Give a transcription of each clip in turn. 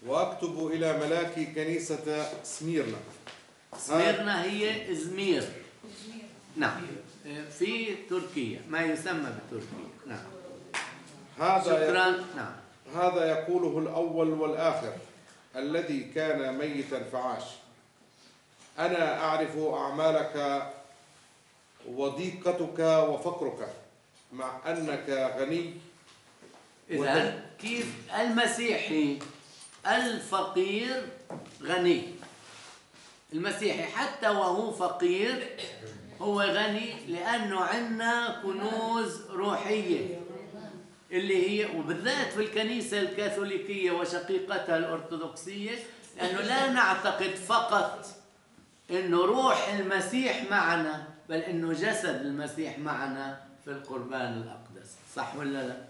وأكتب إلى ملاك كنيسة سميرنا. سميرنا هي إزمير. نعم، في تركيا، ما يسمى بتركيا. نعم. شكرا. نعم. هذا يقوله الأول والآخر الذي كان ميتا فعاش. أنا أعرف أعمالك وضيقتك وفقرك مع أنك غني. إذن كيف المسيحي الفقير غني؟ المسيحي حتى وهو فقير هو غني، لأنه عندنا كنوز روحية اللي هي، وبالذات في الكنيسة الكاثوليكية وشقيقتها الأرثوذكسية، لأنه لا نعتقد فقط إنه روح المسيح معنا، بل إنه جسد المسيح معنا في القربان الأقدس. صح ولا لا؟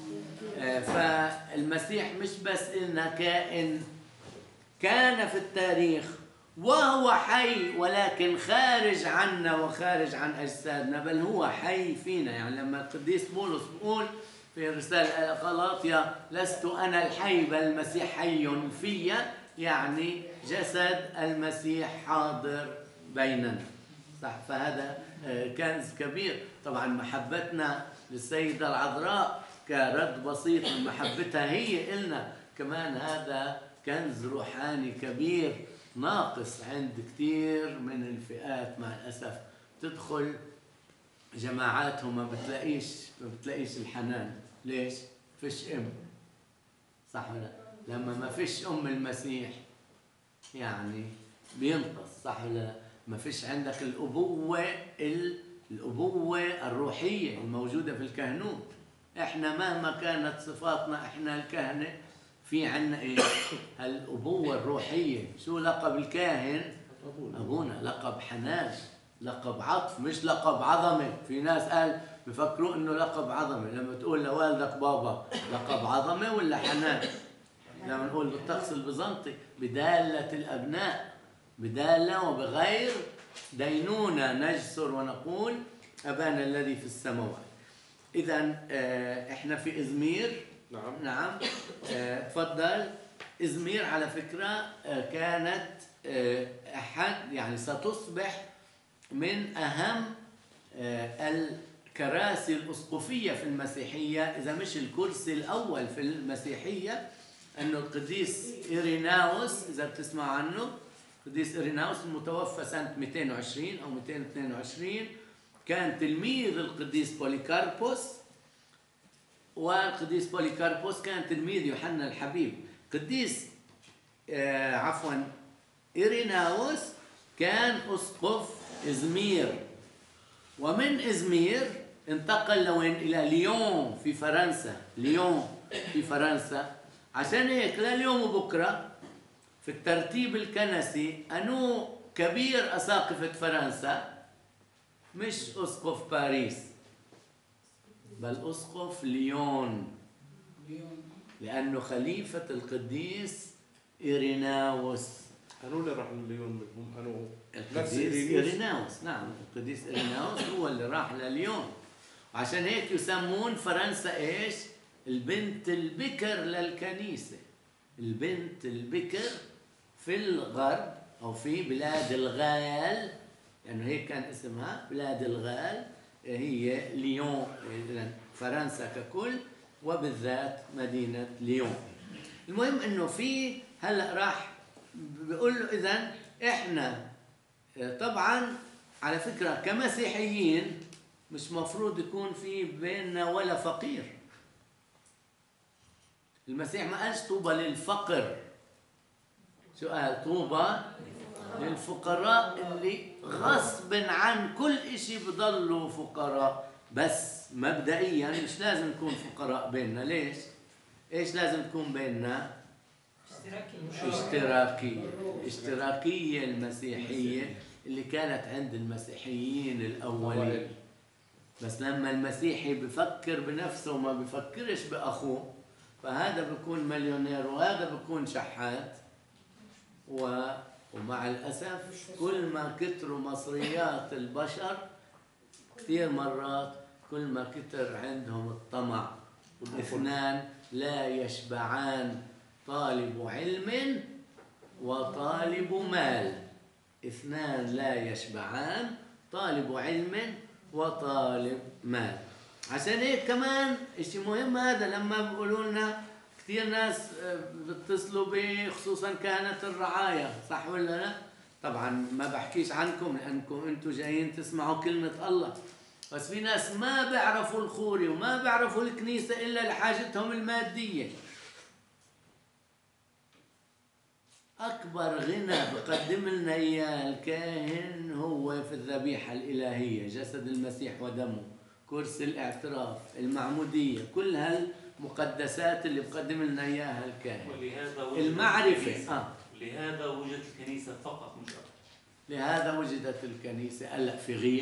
فالمسيح مش بس إنه كائن كان في التاريخ وهو حي، ولكن خارج عنا وخارج عن أجسادنا، بل هو حي فينا. يعني لما القديس بولس بيقول في رسالة غلاطيا لست أنا الحي بل المسيح حي فيا، يعني جسد المسيح حاضر بيننا. صح. فهذا كنز كبير. طبعا محبتنا للسيدة العذراء كرد بسيط من محبتها هي إلنا كمان، هذا كنز روحاني كبير ناقص عند كثير من الفئات. مع الأسف تدخل جماعاتهم ما بتلاقيش الحنان. ليش؟ فيش أم. صح ولا؟ لما ما فيش أم المسيح يعني بينقص. صح ولا؟ ما فيش عندك الأبوة الروحية الموجودة في الكهنوت. احنا مهما كانت صفاتنا احنا الكهنة في عنا ايه؟ الأبوة الروحية. شو لقب الكاهن؟ أبونا. لقب حنان، لقب عطف، مش لقب عظمة. في ناس قال بفكروا انه لقب عظمة. لما تقول لوالدك بابا لقب عظمة ولا حنان؟ لما نقول بالطقس البيزنطي بدالة الأبناء، بدالة وبغير دينونة نجسر ونقول أبانا الذي في السماوات. إذن إحنا في إزمير. نعم. نعم. تفضل. إزمير على فكرة كانت أحد، يعني ستصبح من أهم الكراسي الأسقفية في المسيحية، إذا مش الكرسي الأول في المسيحية. أنه القديس إيريناوس، إذا بتسمع عنه، القديس إيريناوس المتوفى سنة 220 أو 222 كان تلميذ القديس بوليكاربوس، والقديس بوليكاربوس كان تلميذ يوحنا الحبيب. قديس إيريناوس كان أسقف إزمير، ومن إزمير انتقل لوين؟ إلى ليون في فرنسا. ليون في فرنسا. عشان هيك لليوم وبكرة في الترتيب الكنسي أنو كبير أساقفة فرنسا مش أسقف باريس بل أسقف ليون، لأنه خليفة القديس إيريناوس. أنو اللي راح لليون منهم؟ أنو القديس إيريناوس. نعم، القديس إيريناوس هو اللي راح لليون. وعشان هيك يسمون فرنسا إيش؟ البنت البكر للكنيسة. البنت البكر في الغرب أو في بلاد الغال، يعني هيك كان اسمها بلاد الغال، هي ليون. فرنسا ككل وبالذات مدينة ليون. المهم إنه في هلأ راح بيقول له إذن إحنا طبعا على فكرة كمسيحيين مش مفروض يكون في بيننا ولا فقير. المسيح ما قالش طوبى للفقر. شو قال؟ طوبى للفقراء اللي غصب عن كل إشي بضلوا فقراء. بس مبدئيا مش لازم نكون فقراء بيننا. ليش؟ إيش لازم تكون بيننا؟ اشتراكية المسيحية اللي كانت عند المسيحيين الأولين. بس لما المسيحي بفكر بنفسه وما بفكرش بأخوه، فهذا بيكون مليونير وهذا بيكون شحات. ومع الأسف كل ما كتروا مصريات البشر كثير مرات كل ما كتر عندهم الطمع، والاثنان لا يشبعان طالب علم وطالب مال، اثنان لا يشبعان، طالب علم وطالب مال. عشان هيك كمان اشي مهم هذا لما بيقولوا لنا كثير ناس بيتصلوا بي خصوصا كانت الرعاية، صح ولا لا؟ طبعا ما بحكيش عنكم لانكم انتم جايين تسمعوا كلمة الله، بس في ناس ما بيعرفوا الخوري وما بيعرفوا الكنيسة الا لحاجتهم المادية. أكبر غنى بقدم لنا إياه الكاهن هو في الذبيحة الإلهية، جسد المسيح ودمه، كرسي الاعتراف، المعمودية، كل هالمقدسات اللي بقدم لنا إياها الكاهن. المعرفة لهذا وجدت الكنيسة فقط مش أكثر. لهذا وجدت الكنيسة. هلا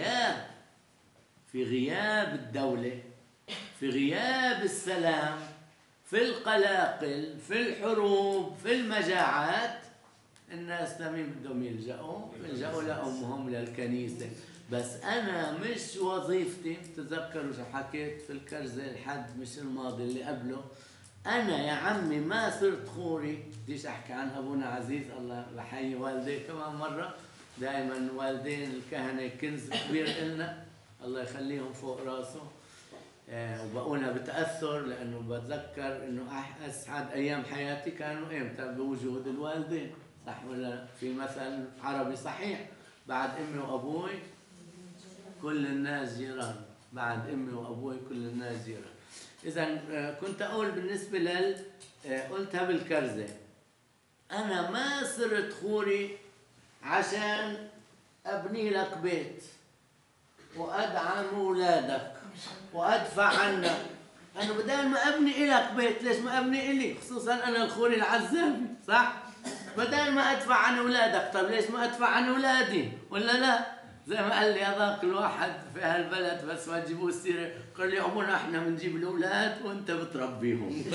في غياب الدولة، في غياب السلام، في القلاقل، في الحروب، في المجاعات، الناس لمين بدهم يلجأوا لأمهم للكنيسة. بس أنا مش وظيفتي، تذكروا شو حكيت في الكرزة الحد مش الماضي اللي قبله، أنا يا عمي ما صرت خوري. بديش أحكي عن أبونا عزيز، الله بحيي والديه كمان مرة، دائما والدين الكهنة كنز كبير إلنا، الله يخليهم فوق راسه. وبقولها بتأثر لأنه بتذكر إنه أسعد أيام حياتي كانوا إمتى؟ بوجود الوالدين، صح ولا؟ في مثل عربي صحيح، بعد أمي وأبوي كل الناس جيران، بعد أمي وأبوي كل الناس جيران. إذا كنت أقول بالنسبة قلتها بالكرزة، أنا ما صرت خوري عشان أبني لك بيت وأدعم أولادك وأدفع عنك. أنا بدل ما أبني إلك بيت، ليش ما أبني إلي؟ خصوصا أنا الخوري العزابي، صح؟ بدل ما أدفع عن أولادك، طب ليش ما أدفع عن أولادي؟ ولا لا؟ زي ما قال لي هذاك الواحد في هالبلد، بس ما تجيبوا السيرة، قال لي أبونا إحنا بنجيب الأولاد وأنت بتربيهم.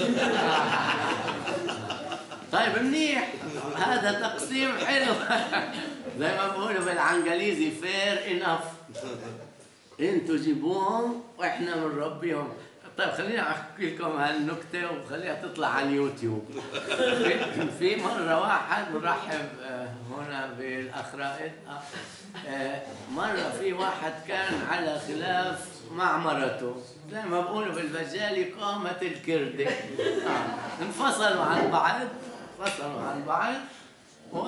طيب منيح، هذا تقسيم حلو. زي ما بقولوا بالعنجليزي fair enough. انتوا جيبوهم واحنا بنربيهم. طيب خليني احكي لكم هالنكته وخليها تطلع على اليوتيوب. في مره واحد برحب هنا بالاخ رائد، مره في واحد كان على خلاف مع مرته، زي ما بقولوا بالبجالي قامت الكرده. انفصلوا عن بعض و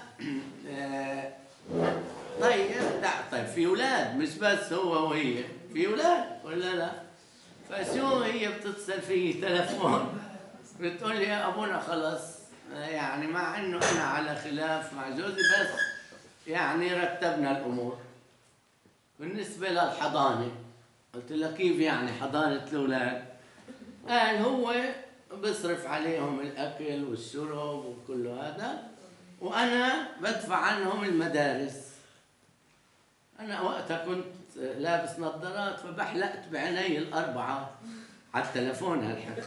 طيب في اولاد، مش بس هو وهي، في اولاد ولا لا؟ فشو هي بتتصل في تلفون بتقول لي يا ابونا خلص، يعني مع انه انا على خلاف مع جوزي، بس يعني رتبنا الامور بالنسبه للحضانه. قلت له كيف يعني حضانه الاولاد؟ قال هو بصرف عليهم الاكل والشرب وكل هذا، وانا بدفع عنهم المدارس. أنا وقتها كنت لابس نظارات، فبحلقت بعيني الأربعة على التلفون هالحكي.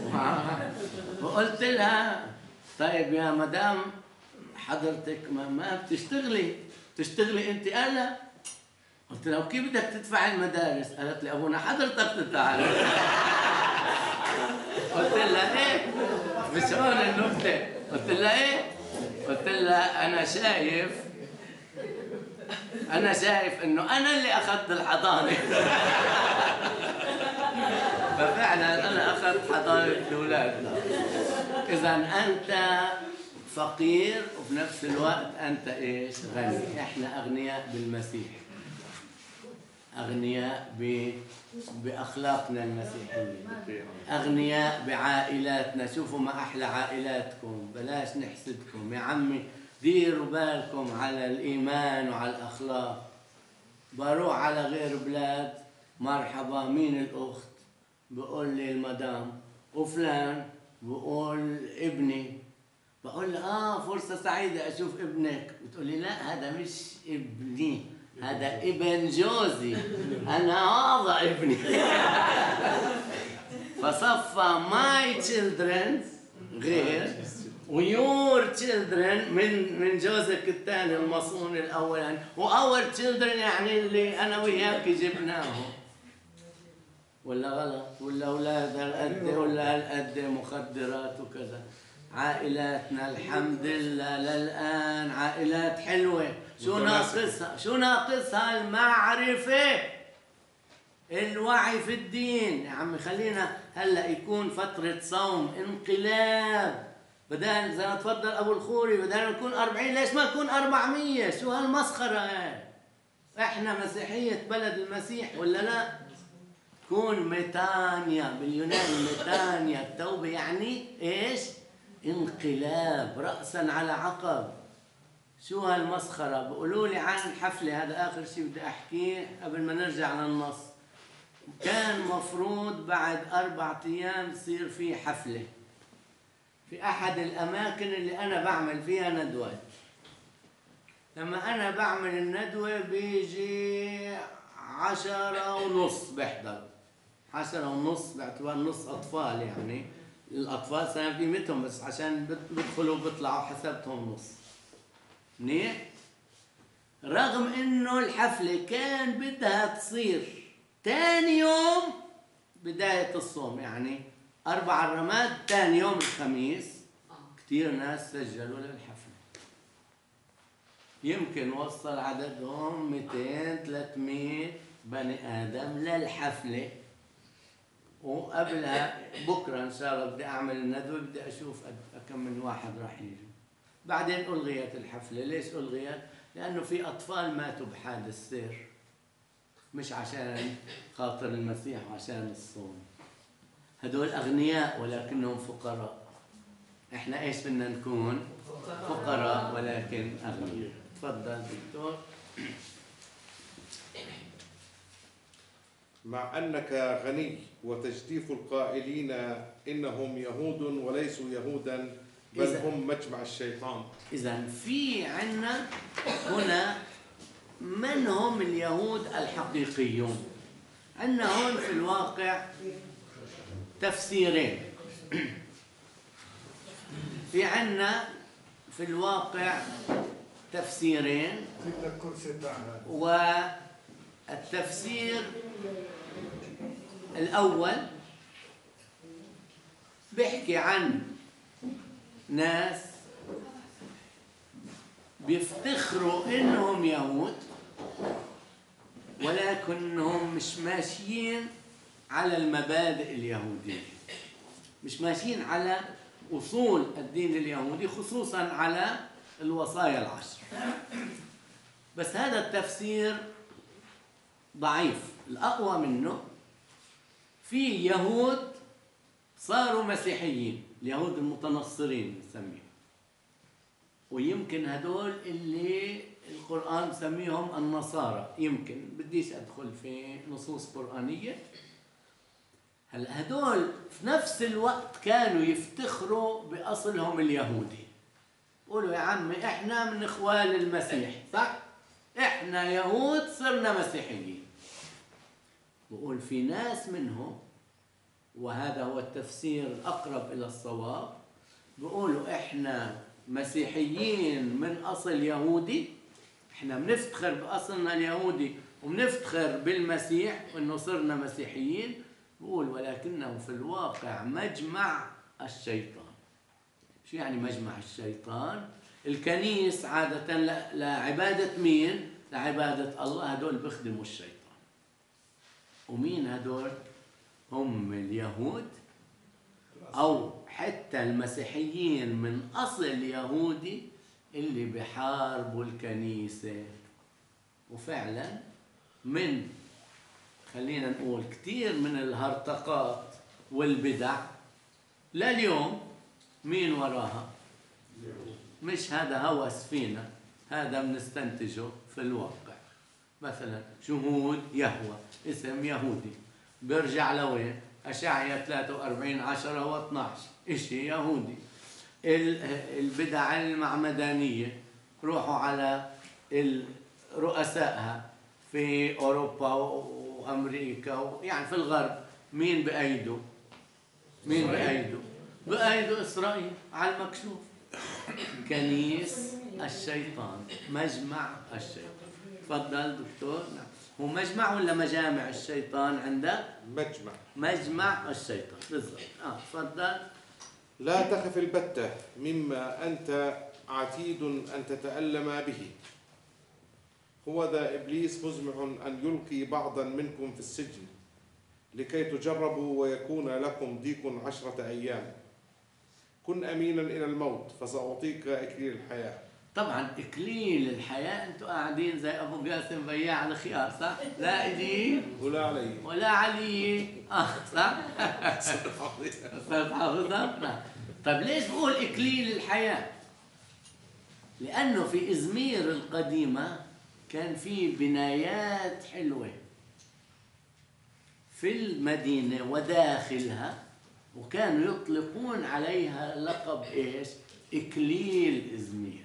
وقلت لها طيب يا مدام حضرتك ما بتشتغلي أنت؟ قال لا. قلت لها وكيف بدك تدفع المدارس؟ قالت لي أبونا حضرتك تدفع. قلت لها إيه؟ مش هون النكتة. قلت لها إيه؟ قلت لها أنا شايف إنه أنا اللي أخذت الحضانة. ففعلا أنا أخذت حضانة الأولاد. إذا أنت فقير وفي نفس الوقت أنت إيش؟ غني. إحنا أغنياء بالمسيح، أغنياء بأخلاقنا المسيحية، أغنياء بعائلاتنا. شوفوا ما أحلى عائلاتكم، بلاش نحسدكم يا عمي، ديروا بالكم على الإيمان وعلى الأخلاق. بروح على غير بلاد، مرحبا مين الأخت؟ بقول لي المدام، وفلان بقول ابني. بقول له فرصة سعيدة أشوف ابنك. بتقول لي لا هذا مش ابني، هذا ابن جوزي، أنا هذا ابني. فصفى my children غير ويور تشيلدرن من جوزك الثاني المصون الاولاني، واور تشيلدرن يعني اللي انا وياك جبناهم. ولا غلط؟ ولا اولاد هالقد ولا هالقد مخدرات وكذا. عائلاتنا الحمد لله للآن عائلات حلوة. شو ناقصها؟ شو ناقصها؟ المعرفة، الوعي في الدين. يا عمي خلينا هلا يكون فترة صوم انقلاب، بدل زي ما تفضل ابو الخوري بدل ما نكون 40 ليش ما نكون 400؟ شو هالمسخرة هاي؟ احنا مسيحية بلد المسيح ولا لا؟ كون ميتانيا، باليوناني ميتانيا التوبة يعني ايش؟ انقلاب رأسا على عقب. شو هالمسخرة؟ بقولوا لي عن حفلة، هذا آخر شيء بدي أحكيه قبل ما نرجع للنص. كان مفروض بعد 4 أيام يصير في حفلة في أحد الأماكن اللي أنا بعمل فيها ندوات. لما أنا بعمل الندوة بيجي 10:30 بحضر، 10:30 باعتبار نص أطفال، يعني الأطفال سنة قيمتهم بس عشان بدخلوا وبيطلعوا حسبتهم نص. منيح؟ رغم إنه الحفلة كان بدها تصير تاني يوم بداية الصوم، يعني 4 رماد تاني يوم الخميس. كتير ناس سجلوا للحفلة، يمكن وصل عددهم 200-300 بني آدم للحفلة. وقبلها بكرة إن شاء الله بدي أعمل الندوة، بدي أشوف كم من واحد راح يجي. بعدين ألغيت الحفلة. ليش ألغيت؟ لأنه في أطفال ماتوا بحادث سير، مش عشان خاطر المسيح وعشان الصوم. هدول أغنياء ولكنهم فقراء. إحنا إيش بدنا نكون؟ فقراء ولكن أغنياء. تفضل دكتور. مع أنك غني وتجديف القائلين إنهم يهود وليسوا يهودا بل هم مجمع الشيطان. إذن في عنا هنا من هم اليهود الحقيقيون؟ عنا هون في الواقع تفسيرين. في عنا في الواقع تفسيرين، والتفسير الأول بيحكي عن ناس بيفتخروا إنهم يهود ولكنهم مش ماشيين على المبادئ اليهودية، مش ماشيين على أصول الدين اليهودي، خصوصاً على الوصايا ال10. بس هذا التفسير ضعيف. الأقوى منه في يهود صاروا مسيحيين، اليهود المتنصرين نسميهم، ويمكن هدول اللي القرآن مسميهم النصارى. يمكن بديش أدخل في نصوص قرآنية. هلا هدول في نفس الوقت كانوا يفتخروا بأصلهم اليهودي، قولوا يا عمي إحنا من إخوان المسيح، صح؟ إحنا يهود صرنا مسيحيين. بقول في ناس منهم، وهذا هو التفسير الأقرب إلى الصواب، بقولوا إحنا مسيحيين من أصل يهودي، إحنا بنفتخر بأصلنا اليهودي وبنفتخر بالمسيح وإنه صرنا مسيحيين. بقول ولكنه في الواقع مجمع الشيطان. شو يعني مجمع الشيطان؟ الكنيس عادة لعبادة مين؟ لعبادة الله. هدول بيخدموا الشيطان. ومين هدول؟ هم اليهود أو حتى المسيحيين من أصل يهودي اللي بيحاربوا الكنيسة. وفعلا من خلينا نقول كتير من الهرطقات والبدع لليوم مين وراها؟ مش هذا هوس فينا، هذا بنستنتجه في الواقع. مثلا شهود يهوه اسم يهودي، بيرجع لوين؟ أشعياء 43:10-12 إشي يهودي. البدع المعمدانية روحوا على رؤسائها في أوروبا وأمريكا يعني في الغرب، مين بأيده؟ مين بأيده؟ بأيده إسرائيل على المكشوف. كنيس الشيطان، مجمع الشيطان. تفضل دكتور. هو مجمع ولا مجامع الشيطان عندك؟ مجمع. مجمع الشيطان بالضبط. تفضل. لا تخف البتة مما أنت عتيد أن تتألم به. هو ذا إبليس مزمع أن يلقي بعضا منكم في السجن لكي تجربوا ويكون لكم ضيق 10 أيام. كن أمينا إلى الموت فسأعطيك إكليل الحياة. طبعا إكليل الحياة أنتوا قاعدين زي أبو قاسم بياع الخيار صح؟ لا إيدي ولا علي. ولا علي صح؟ صرت حافظها؟ نعم. طيب ليش بقول إكليل الحياة؟ لأنه في إزمير القديمة كان في بنايات حلوة في المدينة وداخلها، وكانوا يطلقون عليها لقب إيش؟ إكليل إزمير.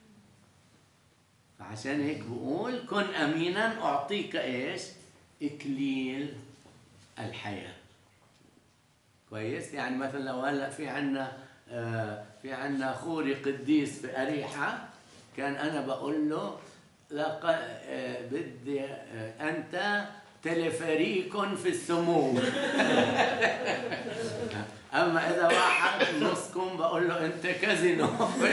فعشان هيك بقول كن أمينا أعطيك إيش؟ إكليل الحياة. كويس؟ يعني مثلا لو هلا في عنا خوري قديس في أريحة، كان أنا بقول له بدي أنت تلفريك في السمو. أما إذا واحد نصكم بقول له أنت كازينو.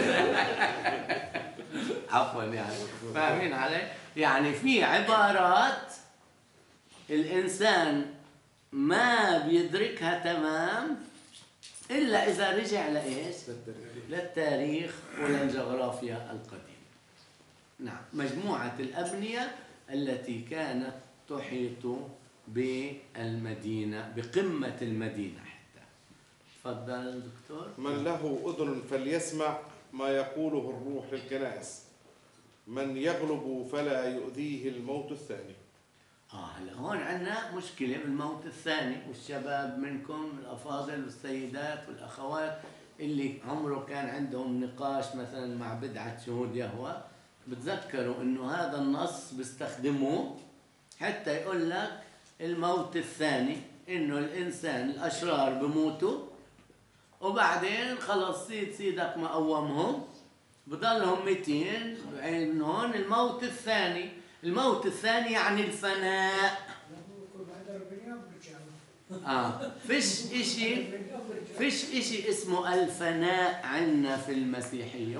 عفوا يعني فاهمين علي؟ يعني في عبارات الإنسان ما بيدركها تمام إلا إذا رجع لإيش؟ للتاريخ وللجغرافيا القديمة. نعم، مجموعة الأبنية التي كانت تحيط بالمدينة، بقمة المدينة حتى. تفضل دكتور. من له أذن فليسمع ما يقوله الروح للكنائس. من يغلب فلا يؤذيه الموت الثاني. هلا هون عندنا مشكلة بالموت الثاني، والشباب منكم الأفاضل والسيدات والأخوات اللي عمره كان عندهم نقاش مثلا مع بدعة شهود يهوه، بتذكروا إنه هذا النص بيستخدموه حتى يقول لك الموت الثاني، إنه الإنسان الأشرار بموتوا وبعدين خلص سيدك ما قومهم بضلهم 200 من هون الموت الثاني. الموت الثاني يعني الفناء. فيش إشي اسمه الفناء عندنا في المسيحية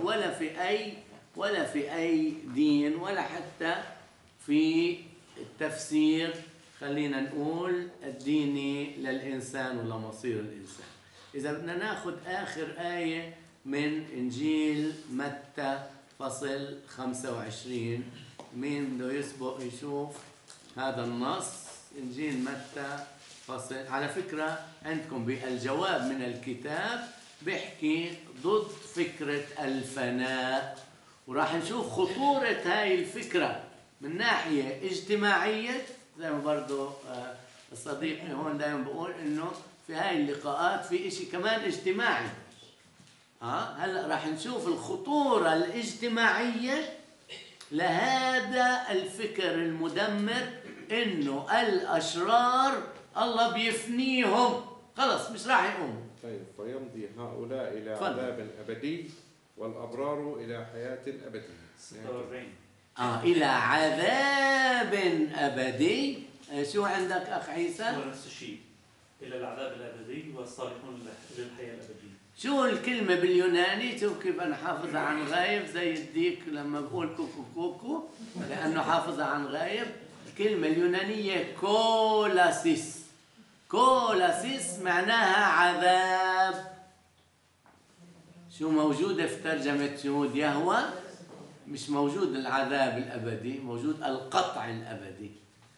ولا في أي دين ولا حتى في التفسير، خلينا نقول الديني للإنسان ولمصير الإنسان. إذا بدنا ناخذ آخر آية من إنجيل متى فصل 25، مين بده يسبق يشوف هذا النص؟ إنجيل متى فصل، على فكرة عندكم بالجواب من الكتاب بيحكي ضد فكرة الفناء، وراح نشوف خطورة هاي الفكرة من ناحية اجتماعية، زي ما برضو الصديق هون دائما بقول إنه في هاي اللقاءات في إشي كمان اجتماعي. هلأ راح نشوف الخطورة الاجتماعية لهذا الفكر المدمر، إنه الأشرار الله بيفنيهم خلص مش راح يقوموا. طيب، فيمضي هؤلاء إلى عذاب أبدي والأبرار إلى حياة أبدية. 46 إلى عذاب أبدي. شو عندك أخ عيسى؟ هو نفس الشيء، إلى العذاب الأبدي والصالحون للحياة الأبدية. شو الكلمة باليوناني؟ شوف كيف أنا حافظها عن غايب زي الديك لما بقول كوكو كوكو لأنه حافظها عن غايب. الكلمة اليونانية كولاسيس. كولاسيس معناها عذاب. شو موجودة في ترجمة شهود يهوه؟ مش موجود العذاب الأبدي، موجود القطع الأبدي.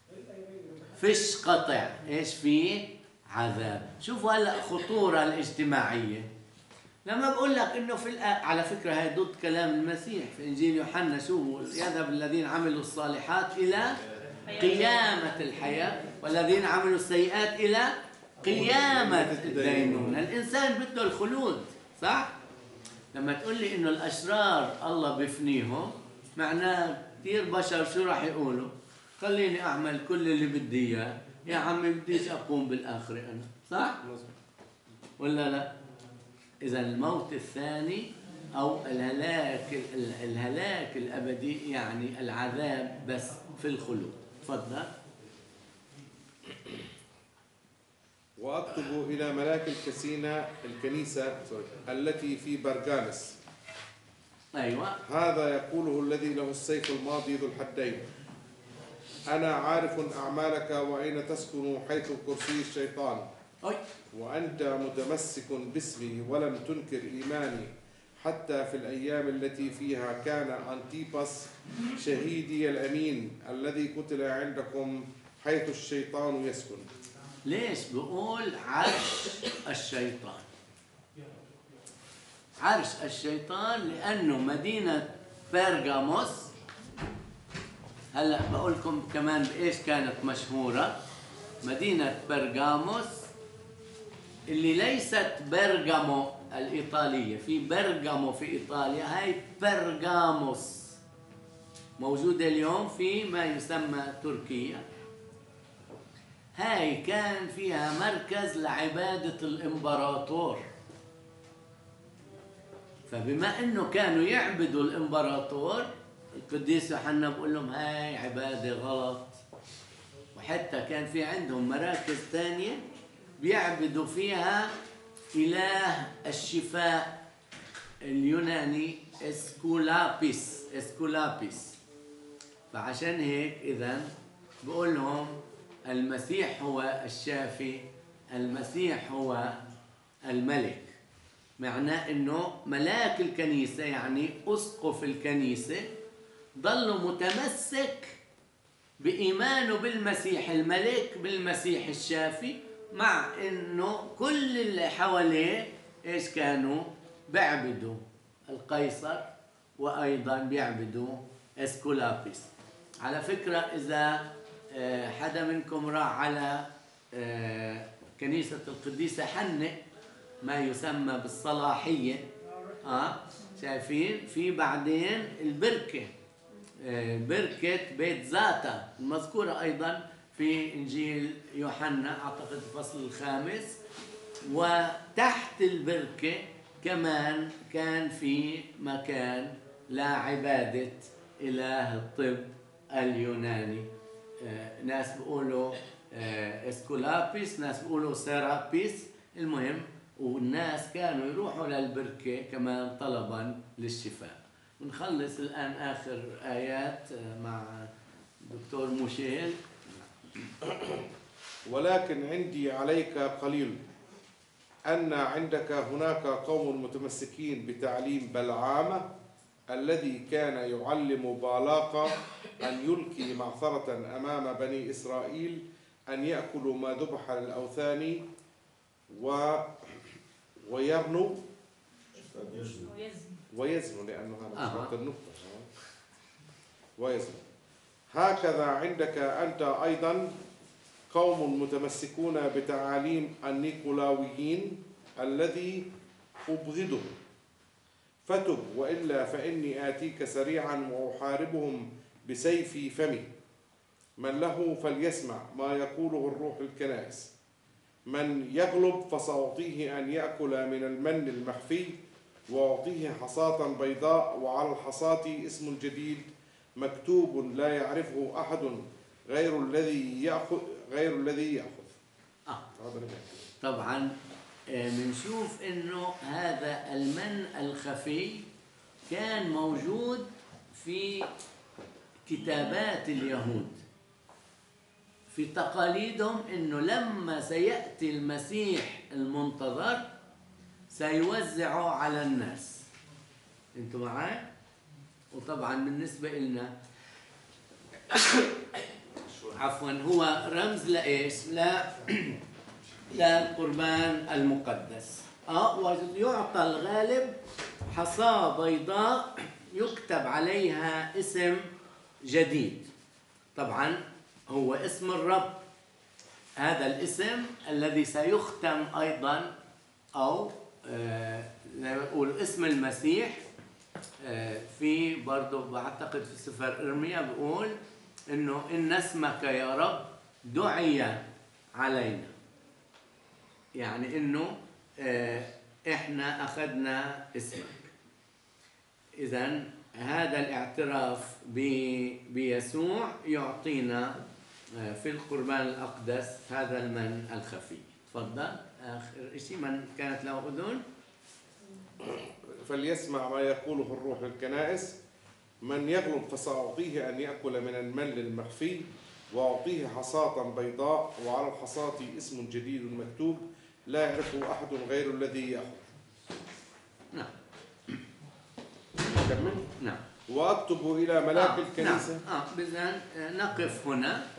فيش قطع، إيش فيه؟ عذاب. شوفوا هلأ خطورة الاجتماعية لما بقول لك إنه على فكرة هي ضد كلام المسيح في إنجيل يوحنا. شو يذهب الذين عملوا الصالحات إلى قيامة الحياة والذين عملوا السيئات إلى قيامة الدينونة. الإنسان بده الخلود، صح؟ لما تقول لي إنه الأشرار الله بيفنيهم، معناه كثير بشر شو راح يقولوا؟ خليني أعمل كل اللي بدي إياه، يا عمي بديش أقوم بالآخرة أنا، صح؟ ولا لا؟ إذا الموت الثاني أو الهلاك الأبدي يعني العذاب بس في الخلود. تفضل. وأكتب إلى ملاك الكنيسة التي في برغامس. أيوة. هذا يقوله الذي له السيف الماضي ذو الحدين: أنا عارف أعمالك وأين تسكن حيث كرسي الشيطان، وأنت متمسك باسمي ولم تنكر إيماني حتى في الأيام التي فيها كان أنتيباس شهيدي الأمين الذي قتل عندكم حيث الشيطان يسكن. ليش بقول عرش الشيطان؟ عرش الشيطان لأنه مدينة برغاموس، هلأ بقول لكم كمان بإيش كانت مشهورة. مدينة برغاموس اللي ليست برغامو الإيطالية، في برغامو في إيطاليا، هاي برغاموس موجودة اليوم في ما يسمى تركيا. هاي كان فيها مركز لعبادة الإمبراطور، فبما إنه كانوا يعبدوا الإمبراطور، القديس يوحنا بقول لهم هاي عبادة غلط. وحتى كان في عندهم مراكز ثانية بيعبدوا فيها إله الشفاء اليوناني اسكولابيس. فعشان هيك إذن بقول لهم المسيح هو الشافي، المسيح هو الملك. معناه إنه ملاك الكنيسة يعني أسقف الكنيسة ضل متمسك بإيمانه بالمسيح الملك، بالمسيح الشافي، مع إنه كل اللي حواليه إيش كانوا بيعبدوا القيصر، وأيضا بيعبدوا اسكولابيس. على فكرة إذا حدا منكم راح على كنيسة القديسة حنة ما يسمى بالصلاحية، شايفين في بعدين البركة، بركة بيت زاتا المذكورة أيضا في إنجيل يوحنا أعتقد الفصل الخامس. وتحت البركة كمان كان في مكان لعبادة إله الطب اليوناني، ناس بيقولوا اسكولابيس، ناس بيقولوا سيرابيس، المهم. والناس كانوا يروحوا للبركة كمان طلبا للشفاء. ونخلص الآن آخر آيات مع دكتور موشيل. ولكن عندي عليك قليل أن عندك هناك قوم متمسكين بتعليم بلعام الذي كان يعلم بالاق أن يلقي معثرة أمام بني إسرائيل أن يأكلوا ما ذبح للأوثان ويرنوا ويزنوا، لأنه هذا شرط النقطة ويزنوا. هكذا عندك أنت أيضا قوم متمسكون بتعاليم النيقولاويين الذي أبغضه، فتب وإلا فإني آتيك سريعا وأحاربهم بسيف فمي. من له فليسمع ما يقوله الروح الكنائس. من يغلب فسأعطيه أن يأكل من المن المخفي، وأعطيه حصاة بيضاء وعلى الحصاة اسم جديد مكتوب لا يعرفه أحد غير الذي يأخذ طبعا بنشوف إنه هذا المن الخفي كان موجود في كتابات اليهود، في تقاليدهم، إنه لما سيأتي المسيح المنتظر سيوزعه على الناس. أنتوا معي؟ وطبعا بالنسبة لنا عفوا هو رمز لإيش؟ للقربان المقدس. ويعطى الغالب حصاة بيضاء يكتب عليها اسم جديد. طبعا هو اسم الرب، هذا الاسم الذي سيختم أيضا، أو زي ما بيقولوا اسم المسيح. في برضه بعتقد في سفر إرميا بيقول إنه إن اسمك يا رب دعي علينا، يعني إنه إحنا أخذنا اسمك. إذن هذا الاعتراف بيسوع يعطينا في القربان الأقدس هذا المن الخفي. تفضل. آخر شيء، من كانت له أذن فليسمع ما يقوله الروح للكنائس. من يغلب فسأعطيه أن يأكل من المن المخفي، وأعطيه حصاة بيضاء، وعلى الحصاة اسم جديد مكتوب لا يعرفه أحد غير الذي يأخذ. نعم. كمل. نعم. وأكتب إلى ملاك الكنيسة. نعم. إذن نقف هنا.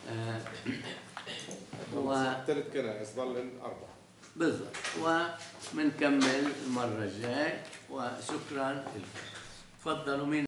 ثلاث كنائس ظل 4 بالضبط، ومنكمل المرة الجاي، وشكرا لكم. تفضلوا. مين